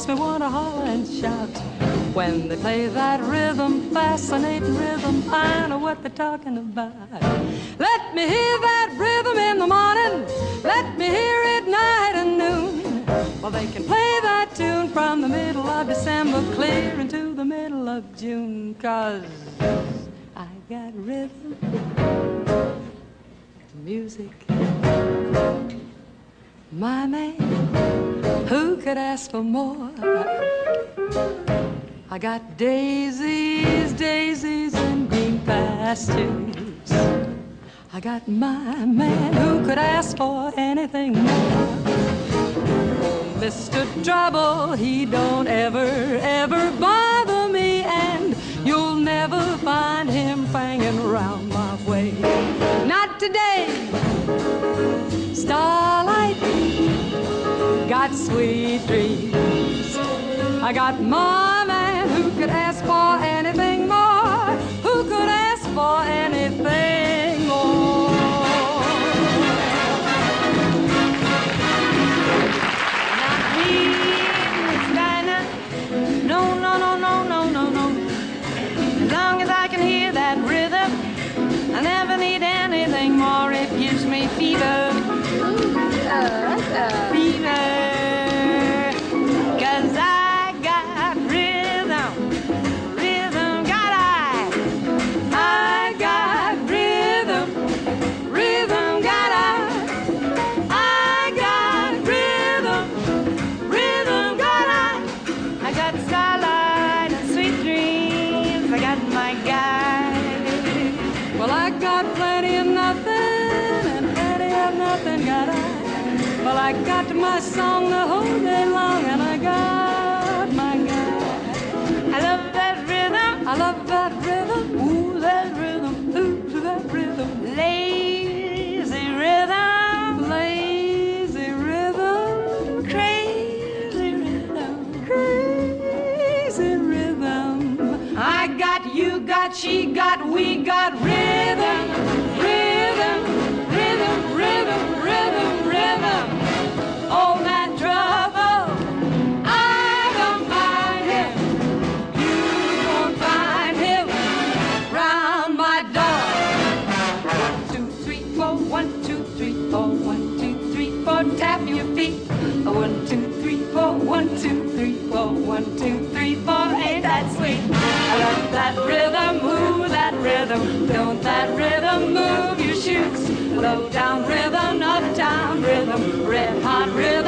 makes me want to holler and shout. When they play that rhythm, fascinating rhythm, I know what they're talking about. Let me hear that rhythm in the morning, let me hear it night and noon. Well, they can play that tune from the middle of December clear into the middle of June, 'cause I got rhythm, music. My man, who could ask for more? I got daisies, daisies and green pastures. I got my man, who could ask for anything more? Mr. Trouble, he don't ever, ever bother me, and you'll never find him hanging around my way. Not today. Starlight got sweet dreams. I got my man, who could ask for anything more? Who could ask for anything more? Not here in this diner. No, no, no, no, no, no, no. As long as I can hear that rhythm, I never need anything more. It gives me fever. Fever. 'Cause I got rhythm. Rhythm got I got rhythm. Rhythm got I got rhythm. Rhythm got I got starlight and sweet dreams. I got my guy. Well, I got plenty of nothing and plenty of nothing got I. Well, I got my song the whole day long, and I got my guy. I love that rhythm. I love that rhythm. Ooh, that rhythm. Ooh, that rhythm. Lazy rhythm. Lazy rhythm. Crazy rhythm. Crazy rhythm. I got, you got, she got, we got rhythm. Rhythm. Rhythm. Rhythm. Rhythm. Rhythm. Oh, man, trouble, I don't find him. You won't find him round my door. 1, 2, 3, 4, 1, 2, 3, 4, 1, 2, 3, 4, tap your feet. 1, 2, 3, 4, 1, 2, 3, 4, 1, 2, 3, 4, ain't that sweet? I love that rhythm, ooh, that rhythm. Don't that rhythm move your shoes? Low down rhythm, uptown rhythm, red hot rhythm.